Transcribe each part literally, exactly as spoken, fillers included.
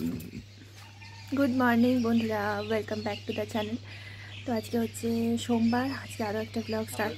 Good morning बंधुरा welcome back to the channel. तो आज के होच्छे सोमवार, आज के आरो एक ब्लग स्टार्ट।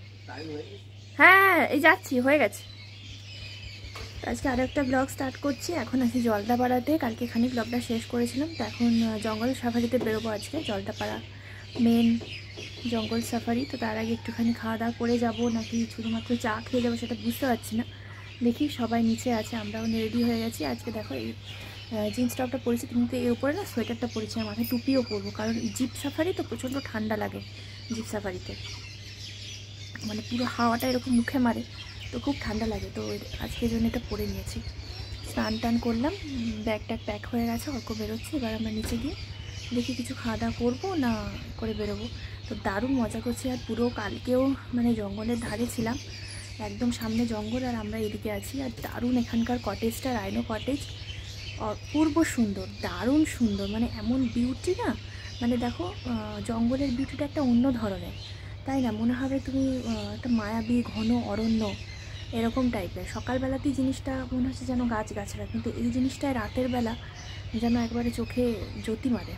हाँ जाচ্ছি হয়ে গেছে। তো আজকে আরো একটা ব্লগ স্টার্ট করছি। এখন আছি জলদাপাড়াতে। কালকে খানিক ব্লগটা শেষ করেছিলাম, তো এখন জঙ্গল সাফারিতে বেরোবো। আজকে জলদাপাড়া মেন জঙ্গল সাফারি। তো তার আগে একটুখানি খাওয়া দাওয়া করে যাবো নাকি শুধুমাত্র চা খেয়ে যাবো সেটা বুঝতে পারছি না। দেখি সবাই নিচে আছে, আমরাও রেডি হয়ে গেছি। আজকে দেখো এই জিন্স টপটা পরেছি, কিন্তু এর উপরে না সোয়েটারটা পরেছি, আর মাথায় টুপিও পরবো, কারণ জিপ সাফারি তো প্রচণ্ড ঠান্ডা লাগে জিপ সাফারিতে, মানে পুরো হাওয়াটা এরকম মুখে মারে, তো খুব ঠান্ডা লাগে। তো আজকের জন্য এটা পরে নিয়েছি। স্নান টান করলাম, ব্যাগ ট্যাগ প্যাক হয়ে গেছে, অল্প বেরোচ্ছি। এবার আমরা নিচে গিয়ে দেখি কিছু খাওয়া দাওয়া করবো না করে বেরোবো। তো দারুণ মজা করছি। আর পুরো কালকেও মানে জঙ্গলের ধারে ছিলাম, একদম সামনে জঙ্গল আর আমরা এদিকে আছি। আর দারুণ এখানকার কটেজটা, রাইনো কটেজ, অপূর্ব সুন্দর, দারুণ সুন্দর, মানে এমন বিউটি না, মানে দেখো জঙ্গলের বিউটিটা একটা অন্য ধরনের, তাই না? মনে হবে তুমি একটা মায়াবী ঘন অরণ্য এরকম টাইপের। সকালবেলাতেই জিনিসটা মনে হচ্ছে যেন গাছ গাছরা, কিন্তু এই জিনিসটায় রাতের বেলা যেন একবারে চোখে জ্যোতি মারে।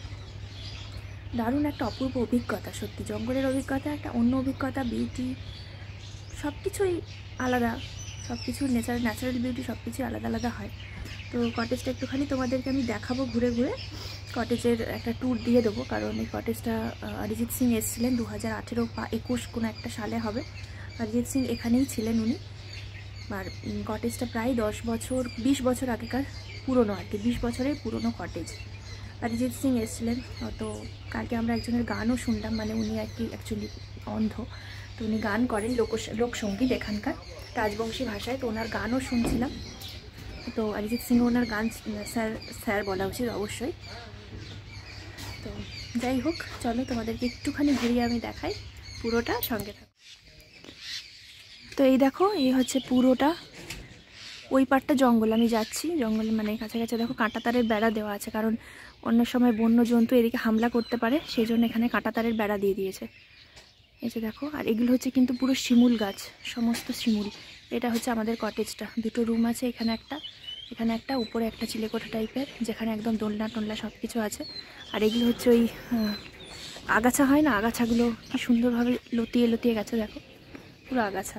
দারুণ একটা অপূর্ব অভিজ্ঞতা, সত্যি জঙ্গলের অভিজ্ঞতা একটা অন্য অভিজ্ঞতা। বিউটি সব কিছুই আলাদা, সব কিছুর নেচার ন্যাচারাল বিউটি সব কিছুই আলাদা আলাদা হয়। তো কটেজটা একটুখানি তোমাদেরকে আমি দেখাবো ঘুরে ঘুরে, কটেজের একটা ট্যুর দিয়ে দেবো, কারণ এই কটেজটা অরিজিৎ সিং এসেছিলেন দু হাজার আঠেরো বা একুশ কোনো একটা সালে হবে। অরিজিৎ সিং এখানেই ছিলেন উনি। আর কটেজটা প্রায় দশ বছর বিশ বছর আগেকার পুরনো, আর কি বিশ বছরের পুরনো কটেজ। অরিজিৎ সিং এসেছিলেন। তো কালকে আমরা একজনের গানও শুনলাম, মানে উনি আর কি অ্যাকচুয়ালি অন্ধ, তো উনি গান করেন লোক লোকসঙ্গীত এখানকার রাজবংশী ভাষায়, তো ওনার গানও শুনছিলাম। তো অরিজিৎ সিং ওনার গান স্যার স্যার বলা উচিত অবশ্যই। তো যাই হোক, চলো তোমাদেরকে একটুখানি ঘুরিয়ে আমি দেখাই, পুরোটা সঙ্গে থাকো। তো এই দেখো, এই হচ্ছে পুরোটা, ওই পাটটা জঙ্গল, আমি যাচ্ছি জঙ্গলে, মানে কাছাকাছি দেখো কাঁটা তারের বেড়া দেওয়া আছে, কারণ অন্য সময় বন্য জন্তু এদিকে হামলা করতে পারে, সেই জন্য এখানে কাঁটা তারের বেড়া দিয়ে দিয়েছে। এই যে দেখো, আর এগুলো হচ্ছে কিন্তু পুরো শিমুল গাছ, সমস্ত শিমুল। এটা হচ্ছে আমাদের কটেজটা, দুটো রুম আছে, এখানে একটা এখানে একটা, উপরে একটা চিলেকোঠা টাইপের, যেখানে একদম দোলনা টোলনা সব কিছু আছে। আর এগুলো হচ্ছে ওই আগাছা হয় না, আগাছাগুলো কি সুন্দরভাবে লতিয়ে লতিয়ে গেছে, দেখো পুরো আগাছা।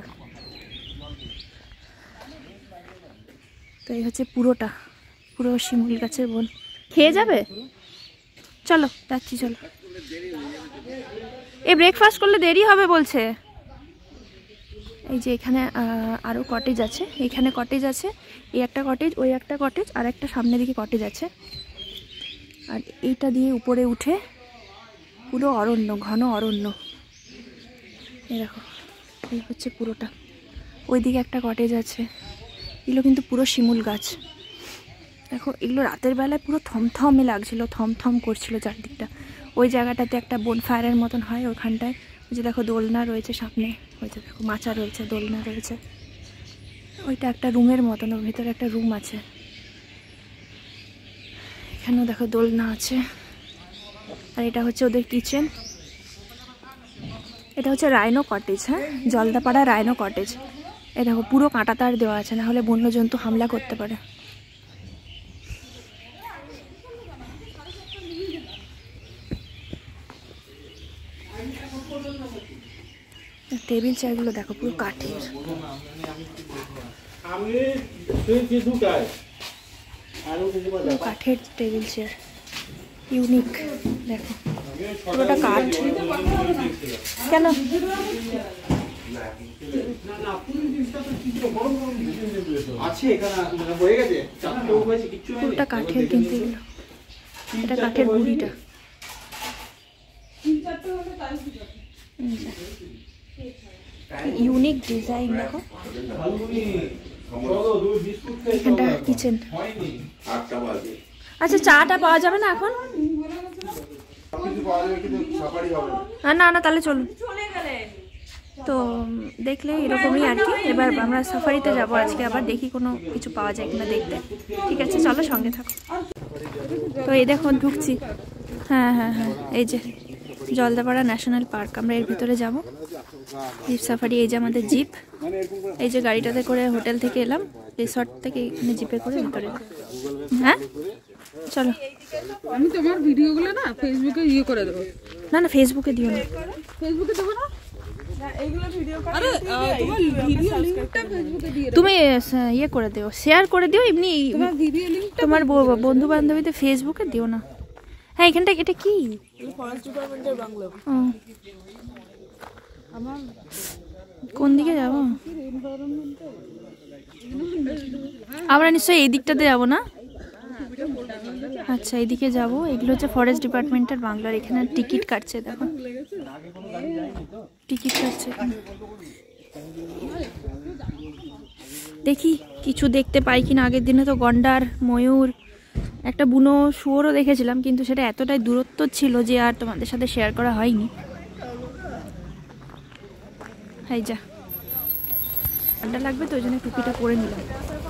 তো এই হচ্ছে পুরোটা, পুরো শিমুল গাছের বন। খেয়ে যাবে? চলো যাচ্ছি, চলো। এই ব্রেকফাস্ট করলে দেরি হবে বলছে। এই যে এখানে আরও কটেজ আছে, এখানে কটেজ আছে, এই একটা কটেজ, ওই একটা কটেজ, আর একটা সামনের দিকে কটেজ আছে। আর এইটা দিয়ে উপরে উঠে পুরো অরণ্য, ঘন অরণ্য। এই দেখো, এই হচ্ছে পুরোটা। ওইদিকে একটা কটেজ আছে, এগুলো কিন্তু পুরো শিমুল গাছ। দেখো এগুলো রাতের বেলায় পুরো থমথমে লাগছিল, থমথম করছিল চারদিকটা। ওই জায়গাটাতে একটা বন ফায়ারের মতন হয়, ওখানটায় ওই যে দেখো দোলনা রয়েছে সামনে, ওই যে দেখো মাচা রয়েছে, দোলনা রয়েছে। ওইটা একটা রুমের মতন, ওর ভিতরে একটা রুম আছে। এখানেও দেখো দোলনা আছে। আর এটা হচ্ছে ওদের কিচেন। এটা হচ্ছে রাইনো কটেজ, হ্যাঁ জলদাপাড়া রাইনো কটেজ। এই দেখো পুরো কাঁটা তার দেওয়া আছে, না হলে বন্য জন্তু হামলা করতে পারে। টেবিল চেয়ারগুলো দেখো পুরো কাঠের, কাঠের টেবিল চেয়ার, ইউনিক। দেখো পুরোটা কাঠ। কেন পুরোটা কাঠের, কিন্তু এটা কাঠের বুড়িটা। ইউনিক ডিজাইন দেখো। এখানটা কিচেন। আচ্ছা চাটা পাওয়া যাবে না এখন? না না তাহলে চলুন। তো দেখলে এরকমই আর কি। এবার আমরা সাফারিতে যাব আজকে, আবার দেখি কোনো কিছু পাওয়া যায় কিনা দেখতে। ঠিক আছে চলো, সঙ্গে থাকো। তো এই দেখো ঢুকছি। হ্যাঁ হ্যাঁ হ্যাঁ, এই যে জলদাপাড়া ন্যাশনাল পার্ক, আমরা এর ভিতরে যাব। জিপ সাফারি, এই যে আমাদের জিপ, এই যে গাড়িটাতে করে হোটেল থেকে এলাম, রিসর্ট থেকে এখানে জিপে করে ভিতরে। হ্যাঁ চলো। আমি তোমার ভিডিওগুলো না ফেসবুকে ইয়ে করে দেবো। না না ফেসবুকে দিও না। ফেসবুকে দেবো না? এইগুলো ভিডিও করে আরে তোমার ভিডিও লিংকটা ফেসবুকে দিয়ে দাও। তুমি ইয়ে করে দিও, শেয়ার করে দিও এমনি। তোমার ভিডিও লিংকটা তোমার বন্ধু বান্ধবীদের ফেসবুকে দিও না। হ্যাঁ এখানটা এটা কি? ফরেস্ট ডিপার্টমেন্টের বাংলো। আমার কোন দিকে যাব? আমরা নিশ্চয়ই এই দিকটাতে যাবো না? আচ্ছা এইদিকে যাবো। এগুলো হচ্ছে ফরেস্ট ডিপার্টমেন্টের বাংলার। এখানে টিকিট কাটছে, দেখো টিকিট কাটছে। দেখি কিছু দেখতে পাই কিনা। আগের দিনে তো গন্ডার, ময়ূর, একটা বুনো শুয়োরও দেখেছিলাম, কিন্তু সেটা এতটাই দূরত্ব ছিল যে আর তোমাদের সাথে শেয়ার করা হয়নি। হাই যা, ঠান্ডা লাগবে তো ওই জন্য টুপিটা পরে নিলাম।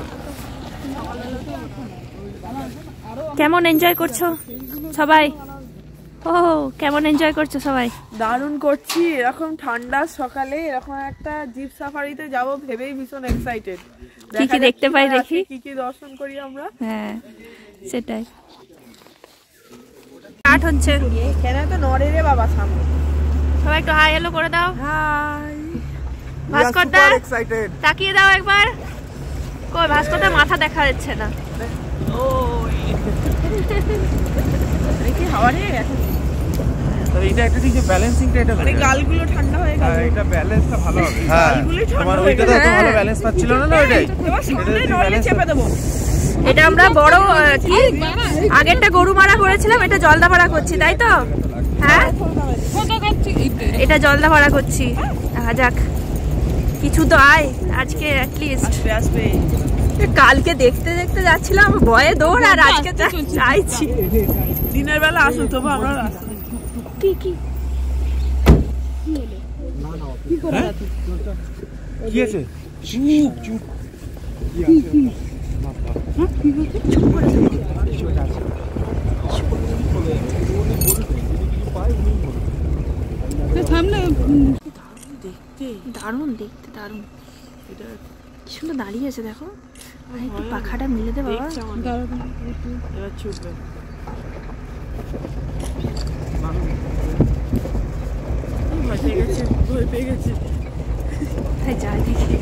কেমন এনজয় করছো সবাই? ও কেমন এনজয় করছো সবাই? দারুণ করছি। এরকম ঠান্ডা সকালে এরকম একটা জিপ সাফারিতে যাব ভেবেই ভীষণ এক্সাইটেড। কি কি দেখতে পাই দেখি, কি কি দর্শন করি আমরা। হ্যাঁ সেটাই। স্টার্ট হচ্ছে। এখানে তো নড়ে রে বাবা সামনে। সবাই একটু হাই হ্যালো করে দাও। হাই ভাস্কর দা তাকিয়ে দাও একবার। কই ভাস্কর দা মাথা দেখা যাচ্ছে না। ও দেখি হাওয়া রে এখন। তো এটা একটা ঠিক যে ব্যালেন্সিংটা এটা মানে গালগুলো ঠান্ডা হয়ে গেল। হ্যাঁ এটা ব্যালেন্সটা ভালো হবে। হ্যাঁ তোমার ওইটা তো ভালো ব্যালেন্স পাচ্ছিল না না ওইটাই। এটা ব্যালেন্স চেপে দেব। এটা আমরা বড় কি আগেরটা গরু মারা করেছিলাম, এটা জলদাপাড়া করছি তাই তো? হ্যাঁ এটা জলদাপাড়া করছি। দেখা যাক কিছু তো আয় আজকে অ্যাটলিস্ট। আসবে আসবে। কালকে দেখতে দেখতে যাচ্ছিলাম ভয়ে দৌড়, আর আজকে চাইছি দিনের বেলা আসো তবু আমরা। কি কি কি করে আছে? কি আছে? চুপ চুপ কি আছে? হ্যাঁ কি আছে? চুপ করে তো সামনে দেখতে দারুণ, দেখতে দারুণ। এটা কি সুন্দর দাঁড়িয়ে আছে দেখো। আর একটু পাখাটা মিলে দে বাবা। এবার ছুটবে। ভয় পেয়ে গেছে, ভয় পেয়ে গেছে। যাই দেখি।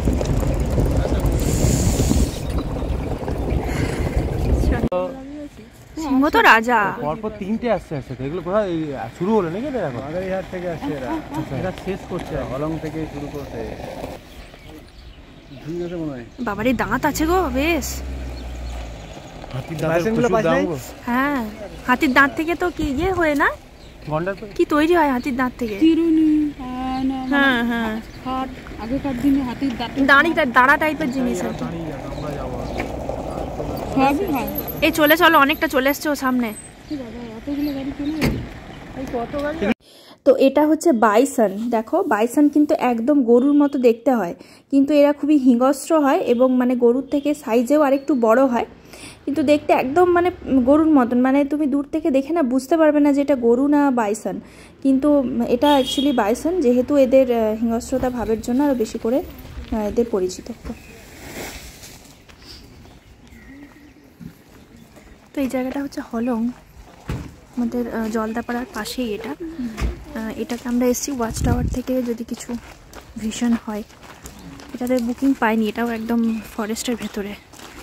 সিংহ তো রাজা। পরপর তিনটে আসছে আসছে। এগুলো কোথায় শুরু হলো নাকি? এটা এখন বাগেরহাট থেকে আসছে এরা। এরা শেষ করছে হলং থেকে শুরু করতে। ঠিক আছে মনে হয়। বাবারে দাঁত আছে গো বেশ। হাতির দাঁতগুলো পাইছে। হ্যাঁ হাতির দাঁত থেকে তো কি ইয়ে হয় না, গন্ডার কি তৈরি হয় হাতির দাঁত থেকে? চিরুনি। হ্যাঁ হ্যাঁ হাত আগেকার দিনে হাতির দাঁত দাঁড়ি দাঁড়া টাইপের জিনিস আর কি। সবই হয়। এই চলে চলো, অনেকটা চলে এসছো সামনে। এতগুলো গাড়ি চলে এই কত গাড়ি। তো এটা হচ্ছে বাইসন। দেখো বাইসন কিন্তু একদম গরুর মতো দেখতে হয়, কিন্তু এরা খুবই হিংস্র হয় এবং মানে গরুর থেকে সাইজেও আরেকটু বড় হয়, কিন্তু দেখতে একদম মানে গরুর মতন। মানে তুমি দূর থেকে দেখে না বুঝতে পারবে না যে এটা গরু না বাইসন, কিন্তু এটা অ্যাকচুয়ালি বাইসন, যেহেতু এদের হিংস্রতা ভাবের জন্য আরও বেশি করে এদের পরিচিত। তো এই জায়গাটা হচ্ছে হলং, আমাদের জলদাপাড়ার পাশেই এটা। এটাতে আমরা এসেছি ওয়াচ টাওয়ার থেকে যদি কিছু ভিশন হয়। এটাতে বুকিং পাইনি, এটাও একদম ফরেস্টের ভেতরে।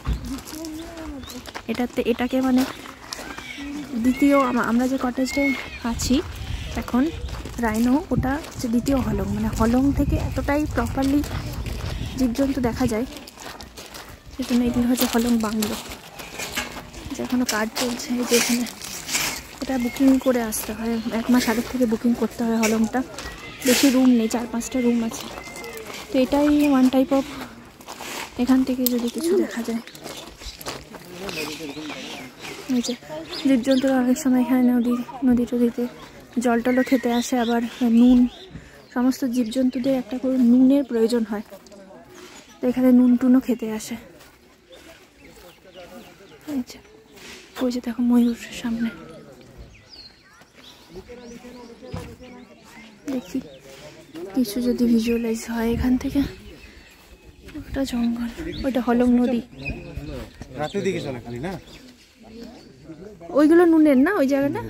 এটাতে এটাকে মানে দ্বিতীয় আমরা যে কটেজে আছি এখন রাইনো, ওটা হচ্ছে দ্বিতীয় হলং। মানে হলং থেকে এতটাই প্রপারলি জীবজন্তু দেখা যায়, সেজন্য এগুলো হচ্ছে হলং বাংলো। এখনও কাজ চলছে যেখানে, এটা বুকিং করে আসতে হয়, এক মাস আগের থেকে বুকিং করতে হয় হলংটা। বেশি রুম নেই, চার পাঁচটা রুম আছে। তো এটাই ওয়ান টাইপ অফ, এখান থেকে যদি কিছু দেখা যায়। এই যে জীবজন্তুরা অনেক সময় এখানে নদী নদী টদিতে জল টলও খেতে আসে, আবার নুন, সমস্ত জীবজন্তুদের একটা করে নুনের প্রয়োজন হয়, তো এখানে নুন টুনও খেতে আসে। আচ্ছা ওই যে দেখো ময়ূর সামনে, দেখি কিছু যদি ভিজুয়ালাইজ হয় এখান থেকে। ওটা জঙ্গল, ওইটা হলং নদী। রাতের দিকে চলে খালি না, ওইগুলো নুনের না ওই জায়গাটা?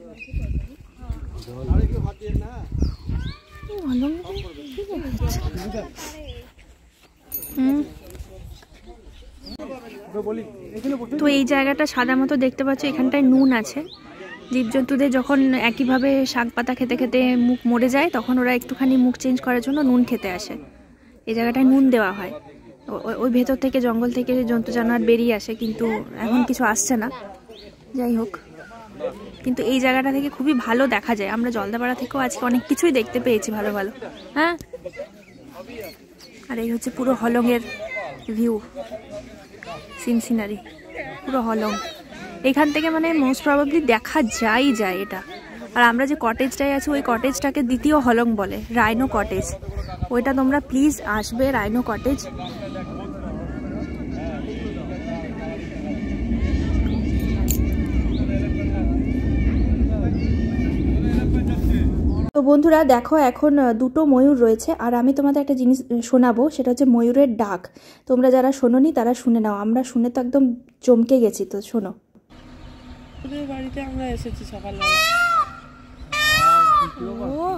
তো এই জায়গাটা সাদা মতো দেখতে পাচ্ছ, এখানটায় নুন আছে। জীবজন্তুদের যখন একইভাবে শাক পাতা খেতে খেতে মুখ মরে যায় তখন ওরা একটুখানি মুখ চেঞ্জ করার জন্য নুন খেতে আসে। এই জায়গাটায় নুন দেওয়া হয়। ওই ভেতর থেকে জঙ্গল থেকে জন্তু জানোয়ার বেরিয়ে আসে, কিন্তু এখন কিছু আসছে না। যাই হোক, কিন্তু এই জায়গাটা থেকে খুবই ভালো দেখা যায়। আমরা জলদাপাড়া থেকেও আজকে অনেক কিছুই দেখতে পেয়েছি ভালো ভালো। হ্যাঁ, আর এই হচ্ছে পুরো হলংয়ের ভিউ, সিন সিনারি পুরো হলং। এখান থেকে মানে মোস্ট প্রবাবলি দেখা যায় যায় এটা। আর আমরা যে কটেজটায় আছি ওই কটেজটাকে দ্বিতীয় হলং বলে, রাইনো কটেজ। ওইটা তোমরা প্লিজ আসবে, রাইনো কটেজ। তো বন্ধুরা দেখো, এখন দুটো ময়ূর রয়েছে আর আমি তোমাদের একটা জিনিস শোনাবো, সেটা হচ্ছে ময়ূরের ডাক। তোমরা যারা শোনোনি তারা শুনে নাও, আমরা শুনে তো একদম চমকে গেছি। তো শোনো। ওদের বাড়িতে আমরা এসেছি সকালবেলা। ও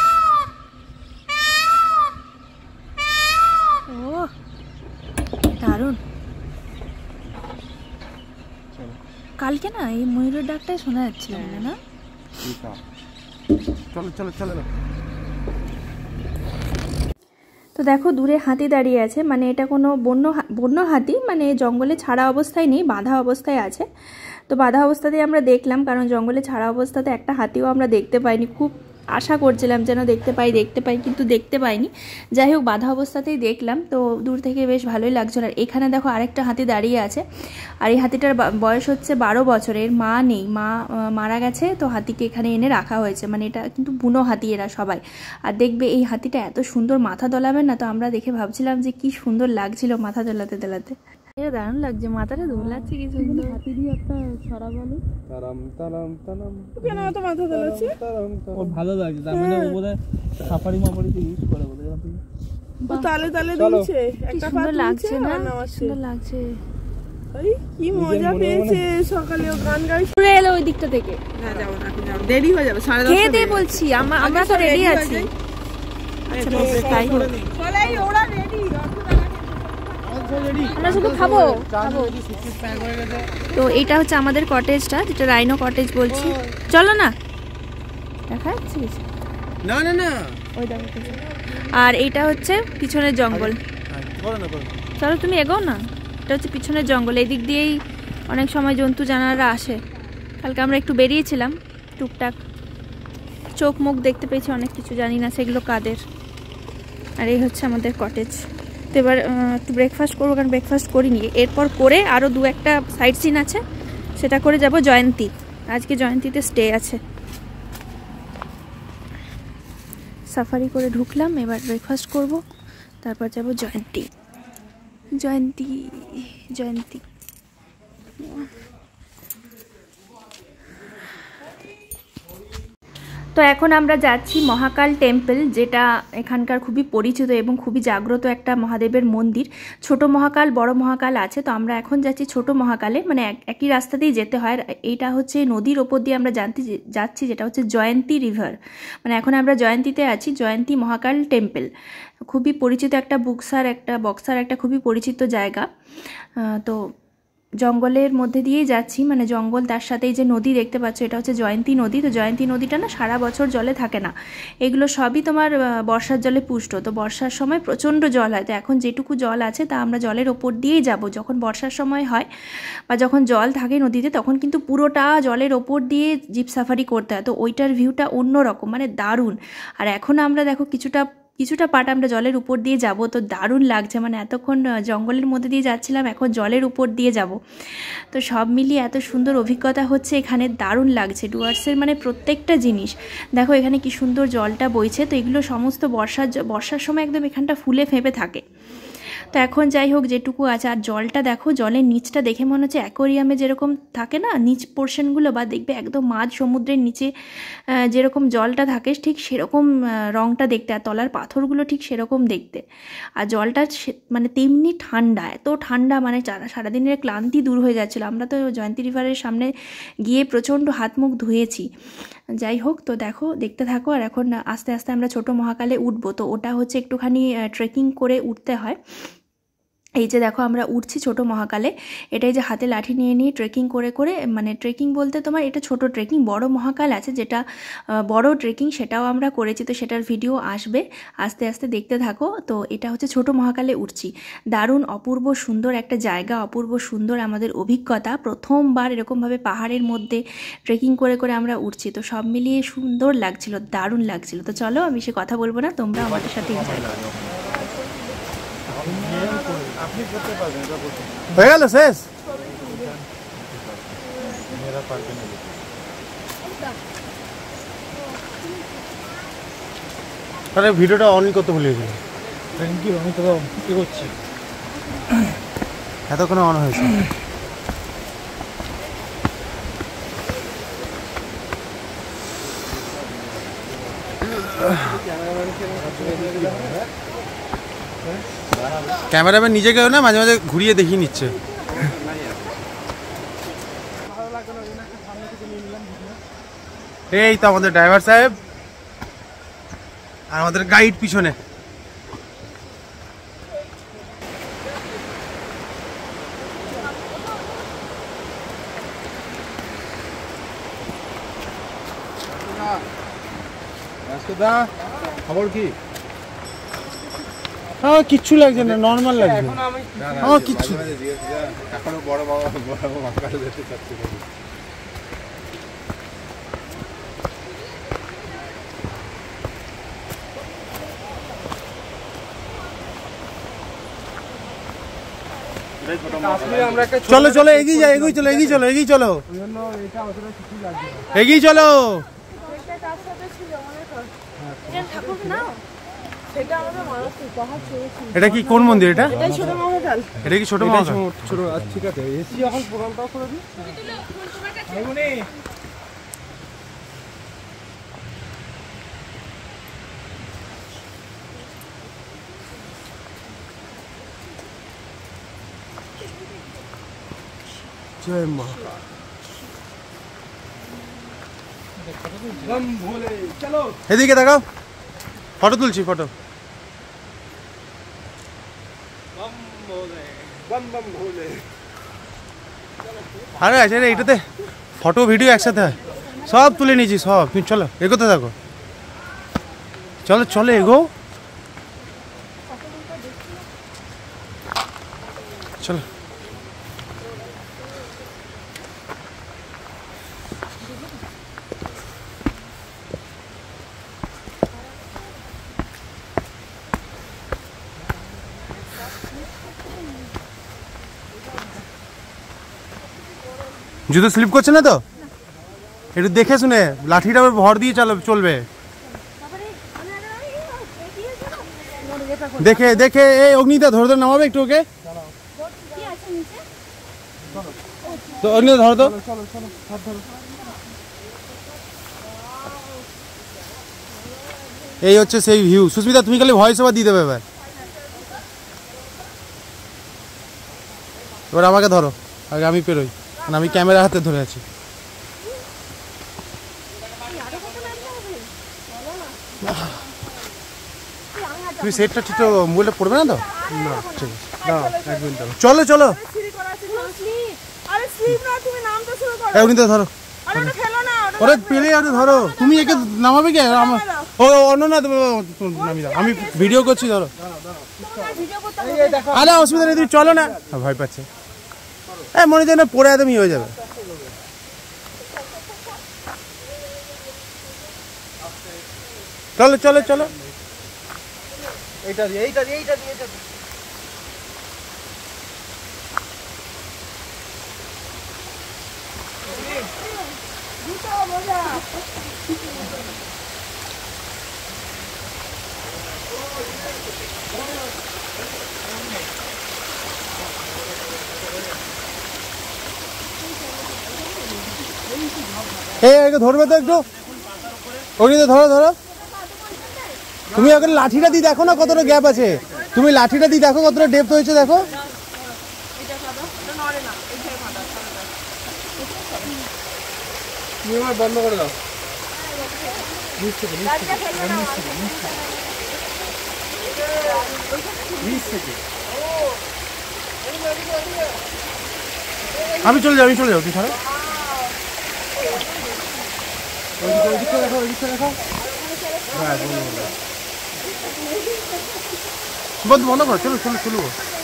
ও দারুণ। কালকে না এই ময়ূরের ডাকটাই শোনা যাচ্ছিল না? চলো চলো চলো। তো দেখো দূরে হাতি দাঁড়িয়ে আছে, মানে এটা কোনো বন্য বন্য হাতি, মানে জঙ্গলে ছাড়া অবস্থায় নেই, বাঁধা অবস্থায় আছে। তো বাঁধা অবস্থাতেই আমরা দেখলাম, কারণ জঙ্গলে ছাড়া অবস্থাতে একটা হাতিও আমরা দেখতে পাইনি। খুব আশা করছিলাম যেন দেখতে পাই দেখতে পাই কিন্তু দেখতে পাইনি। যাই হোক, বাঁধা অবস্থাতেই দেখলাম, তো দূর থেকে বেশ ভালোই লাগছিল। আর এখানে দেখো আরেকটা হাতি দাঁড়িয়ে আছে, আর এই হাতিটার বয়স হচ্ছে বারো বছরের। মা নেই, মা মারা গেছে, তো হাতিকে এখানে এনে রাখা হয়েছে। মানে এটা কিন্তু বুনো হাতি এরা সবাই। আর দেখবে এই হাতিটা এত সুন্দর মাথা দোলাবে না, তো আমরা দেখে ভাবছিলাম যে কি সুন্দর লাগছিল মাথা দোলাতে দোলাতে। দারুণ লাগছে, মাথাটা দোলাচ্ছে কি সুন্দর। হাতি দিয়ে একটা ছড়া বলো, তারাম তারাম তারাম। কেন এত মাথা দোলাচ্ছে? ওর ভালো লাগছে, তার মানে ও বোধহয় সাফারি মাফারিতে ইউজ করে বোধহয়। ও তালে তালে দুলছে, একটা পা সুন্দর লাগছে না? নামাচ্ছে। সুন্দর লাগছে। এই কি মজা পেয়েছে সকালে, ও গান গাই ঘুরে এলো ওই দিকটা থেকে। না যাবো না, যাবো, দেরি হয়ে যাবে। সাড়ে দশটা খেয়ে দিয়ে বলছি, আমরা আমরা তো রেডি আছি। আচ্ছা বেশ, তাই হোক। চলেই ওরা রেডি, আমরা শুধু খাবো খাবো। তো এইটা হচ্ছে আমাদের কটেজটা, যেটা রাইনো কটেজ বলছি। চলো না, দেখা যাচ্ছে কিছু? না না না, ওই দেখো। আর এইটা হচ্ছে পিছনের জঙ্গল। চলো তুমি এগোও না। এটা হচ্ছে পিছনের জঙ্গল, এই দিক দিয়েই অনেক সময় জন্তু জানোয়াররা আসে। কালকে আমরা একটু বেরিয়েছিলাম, টুকটাক চোখ মুখ দেখতে পেয়েছি, অনেক কিছু জানি না সেগুলো কাদের। আর এই হচ্ছে আমাদের কটেজ। তো এবার একটু ব্রেকফাস্ট করবো, কারণ ব্রেকফাস্ট করিনি। এরপর করে আরও দু একটা সাইট সিন আছে, সেটা করে যাব জয়ন্তী। আজকে জয়ন্তীতে স্টে আছে। সাফারি করে ঢুকলাম, এবার ব্রেকফাস্ট করব, তারপর যাব জয়ন্তী। জয়ন্তী জয়ন্তী তো এখন আমরা যাচ্ছি মহাকাল টেম্পল, যেটা এখানকার খুবই পরিচিত এবং খুবই জাগ্রত একটা মহাদেবের মন্দির। ছোট মহাকাল, বড় মহাকাল আছে। তো আমরা এখন যাচ্ছি ছোট মহাকালে, মানে একই রাস্তাতেই যেতে হয়। এইটা হচ্ছে নদীর ওপর দিয়ে আমরা জানতে যাচ্ছি, যেটা হচ্ছে জয়ন্তী রিভার। মানে এখন আমরা জয়ন্তীতে আছি, জয়ন্তী মহাকাল টেম্পল। খুবই পরিচিত একটা বুকসার একটা বক্সার একটা খুবই পরিচিত জায়গা। তো জঙ্গলের মধ্যে দিয়েই যাচ্ছি, মানে জঙ্গল, তার সাথেই যে নদী দেখতে পাচ্ছ এটা হচ্ছে জয়ন্তী নদী। তো জয়ন্তী নদীটা না সারা বছর জলে থাকে না, এগুলো সবই তোমার বর্ষার জলে পুষ্ট। তো বর্ষার সময় প্রচণ্ড জল হয়। তো এখন যেটুকু জল আছে তা আমরা জলের ওপর দিয়েই যাব। যখন বর্ষার সময় হয় বা যখন জল থাকে নদীতে, তখন কিন্তু পুরোটা জলের ওপর দিয়ে জিপ সাফারি করতে হয়। তো ওইটার ভিউটা অন্যরকম, মানে দারুণ। আর এখন আমরা দেখো কিছুটা কিছুটা পাট আমরা জলের উপর দিয়ে যাব, তো দারুণ লাগছে। মানে এতক্ষণ জঙ্গলের মধ্যে দিয়ে যাচ্ছিলাম, এখন জলের উপর দিয়ে যাব। তো সব মিলিয়ে এত সুন্দর অভিজ্ঞতা হচ্ছে এখানে, দারুণ লাগছে। ডুয়ার্সের মানে প্রত্যেকটা জিনিস দেখো, এখানে কি সুন্দর জলটা বইছে। তো এগুলো সমস্ত বর্ষার বর্ষার সময় একদম এখানটা ফুলে ফেঁপে থাকে। তো এখন যাই হোক যেটুকু আছে, আর জলটা দেখো, জলের নিচটা দেখে মনে হচ্ছে অ্যাকোরিয়ামে যেরকম থাকে না নিচ পোর্শনগুলো, বা দেখবে একদম মাঝ সমুদ্রের নিচে যেরকম জলটা থাকে ঠিক সেরকম রঙটা দেখতে, আর তলার পাথরগুলো ঠিক সেরকম দেখতে, আর জলটা মানে তেমনি ঠান্ডা, এত ঠান্ডা মানে সারাদিনের ক্লান্তি দূর হয়ে যাচ্ছিলো। আমরা তো জয়ন্তী রিভারের সামনে গিয়ে প্রচণ্ড হাত মুখ ধুয়েছি। যাই হোক, তো দেখো দেখতে থাকো। আর এখন আস্তে আস্তে আমরা ছোটো মহাকালে উঠবো। তো ওটা হচ্ছে একটুখানি ট্রেকিং করে উঠতে হয়। এই যে দেখো আমরা উঠছি ছোটো মহাকালে, এটাই যে হাতে লাঠি নিয়ে নিয়ে ট্রেকিং করে করে, মানে ট্রেকিং বলতে তোমার এটা ছোট ট্রেকিং, বড় মহাকাল আছে যেটা বড় ট্রেকিং, সেটাও আমরা করেছি। তো সেটার ভিডিও আসবে, আস্তে আস্তে দেখতে থাকো। তো এটা হচ্ছে ছোটো মহাকালে উঠছি, দারুণ অপূর্ব সুন্দর একটা জায়গা, অপূর্ব সুন্দর আমাদের অভিজ্ঞতা। প্রথমবার এরকমভাবে পাহাড়ের মধ্যে ট্রেকিং করে করে আমরা উঠছি, তো সব মিলিয়ে সুন্দর লাগছিল, দারুণ লাগছিল। তো চলো, আমি সে কথা বলবো না, তোমরা আমাদের সাথে এনজয় করো। হয়ে গেল শেষ। তাহলে ভিডিওটা অন করতে ভুলে গেছি। Thank you. আমি তো কি করছি, এতক্ষণে অন হয়েছে। ক্যামেরাম্যান নিজেকেও না মাঝে মাঝে ঘুরিয়ে দেখিয়ে নিচ্ছে। এই তো আমাদের ড্রাইভার সাহেব আর আমাদের গাইড পিছনে। খবর কি? হ্যাঁ, কিচ্ছু লাগছে না, নর্মাল লাগছে। হ্যাঁ, কিচ্ছু এখনো বড় বাবা বড় বাবা যেতে চাচ্ছি। চলো চলো এগিয়ে যাও, এগিয়ে চলো, এগিয়ে চলো, এগিয়ে চলো, এগিয়ে চলো। এটা কি কোন মন্দির? এটা এটা কি ছোট মহাকাল? ছোট, ঠিক আছে। এসি এখন প্রোগ্রামটাও করে দিই। জয় মা। এদিকে দেখাও, ফটো তুলছি, ফটো। আরে আচ্ছা, এইটাতে ফটো ভিডিও একসাথে হয়, সব তুলে নিয়েছি সব। তুমি চলো এগোতে থাকো, চলো চলো এগো, চলো। জুতো স্লিপ করছে না তো? একটু দেখে শুনে, লাঠিটা ভর দিয়ে চালো, চলবে দেখে দেখে। এই অগ্নিদা ধরে ধরে নামাবে একটু ওকে, তো অগ্নিদা ধরো তো। এই হচ্ছে সেই ভিউ। সুস্মিতা, তুমি খালি ভয়েস ওভার দিয়ে দেবে এবার। এবার আমাকে ধরো, আগে আমি পেরোই, কারণ আমি ক্যামেরা হাতে ধরে আছি। তুমি সেটটা ঠিক মোবাইলটা পড়বে না তো? না, ঠিক আছে, চলো চলো। এমনিতে ধরো, ওরে পেলে আর ধরো। তুমি একে নামাবে কে? ও অন্য না, আমি ভিডিও করছি, ধরো। আরে অসুবিধা নেই, তুমি চলো না। ভয় পাচ্ছে, হ্যাঁ মনে হয় না পড়ে একদমই হয়ে যাবে। চলো চলো চলো, এইটা দিয়ে এইটা দিয়ে এইটা দিয়ে এইটা দিয়ে। এই একে ধরবে তো একটু, ওইদিকে ধরো ধরো। তুমি এখন লাঠিটা দিয়ে দেখো না কতটা গ্যাপ আছে, তুমি লাঠিটা দিয়ে দেখো কতটা ডেপথ হয়েছে দেখো। বন্ধ করে দাও। আমি চলে যাবো, আমি চলে যাবো, তুই ছাড়ো। ওইদিকে দেখো, ওইদিকে দেখো। হ্যাঁ বন্ধ বন্ধ করো, চলো চলো চলো।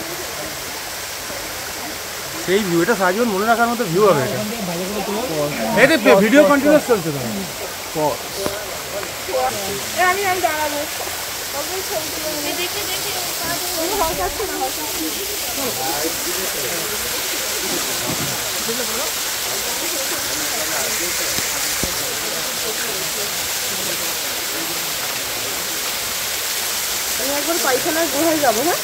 সেই ভিউটা সারা জীবন মনে রাখার মতো ভিউ হবে এটা। এটা ভিডিও কন্টিনিউয়াস চলছে তো। আমি আমি দাঁড়াবো। আমি একবার পায়খানার গুহায় যাবো। হ্যাঁ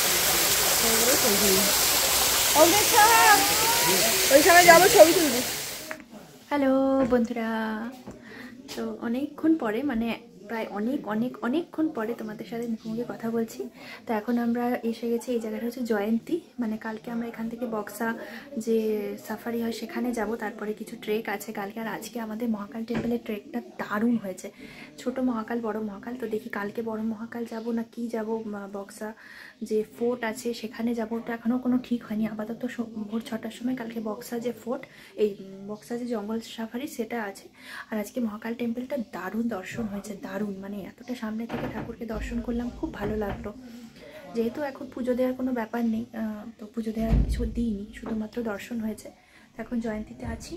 ওইখানে যাবো, ছবি তুলবি। হ্যালো বন্ধুরা, তো অনেকক্ষণ পরে, মানে প্রায় অনেক অনেক অনেকক্ষণ পরে তোমাদের সাথে মুখোমুখি কথা বলছি। তো এখন আমরা এসে গেছি, এই জায়গাটা হচ্ছে জয়ন্তী। মানে কালকে আমরা এখান থেকে বক্সা যে সাফারি হয় সেখানে যাব, তারপরে কিছু ট্রেক আছে কালকে। আর আজকে আমাদের মহাকাল টেম্পলের ট্রেকটা দারুণ হয়েছে, ছোট মহাকাল বড় মহাকাল। তো দেখি কালকে বড় মহাকাল যাব না কি যাব, বক্সা যে ফোর্ট আছে সেখানে যাব, ওটা এখনও কোনো ঠিক হয়নি। আপাতত ভোর ছটার সময় কালকে বক্সা যে ফোর্ট, এই বক্সা যে জঙ্গল সাফারি সেটা আছে। আর আজকে মহাকাল টেম্পলটা দারুণ দর্শন হয়েছে, দারুণ, মানে এতটা সামনে থেকে ঠাকুরকে দর্শন করলাম, খুব ভালো লাগলো। যেহেতু এখন পুজো দেওয়ার কোনো ব্যাপার নেই, তো পুজো দেওয়ার কিছু দিইনি, শুধুমাত্র দর্শন হয়েছে। এখন জয়ন্তীতে আছি,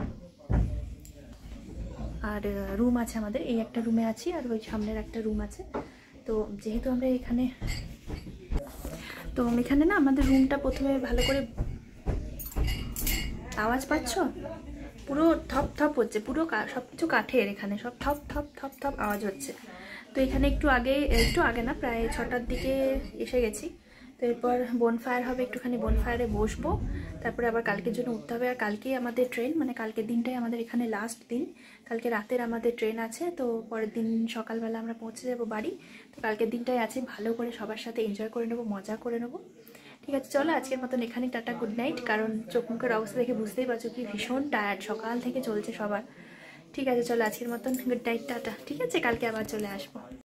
আর রুম আছে আমাদের, এই একটা রুমে আছি, আর ওই সামনের একটা রুম আছে। তো যেহেতু আমরা এখানে, তো এখানে না আমাদের রুমটা প্রথমে ভালো করে, আওয়াজ পাচ্ছ? পুরো থপ থপ হচ্ছে, পুরো সব কিছু কাঠের, এখানে সব থপ থপ থপ থপ আওয়াজ হচ্ছে। তো এখানে একটু আগে, একটু আগে না প্রায় ছটার দিকে এসে গেছি। তো এরপর বনফায়ার হবে, একটুখানি বনফায়ারে বসবো, তারপরে আবার কালকের জন্য উঠতে হবে। আর কালকেই আমাদের ট্রেন, মানে কালকের দিনটাই আমাদের এখানে লাস্ট দিন, কালকে রাতের আমাদের ট্রেন আছে। তো পরের দিন সকালবেলা আমরা পৌঁছে যাব বাড়ি। তো কালকের দিনটাই আছে, ভালো করে সবার সাথে এনজয় করে নেবো, মজা করে নেবো। ঠিক আছে, চলো আজকের মতন এখানেই টাটা, গুড নাইট। কারণ চোখ মুখের অবস্থা দেখে বুঝতেই পারছো কি ভীষণ টায়ার্ড, সকাল থেকে চলছে সবার। ঠিক আছে চলো আজকের মতন গুড নাইট, টাটা। ঠিক আছে, কালকে আবার চলে আসবো।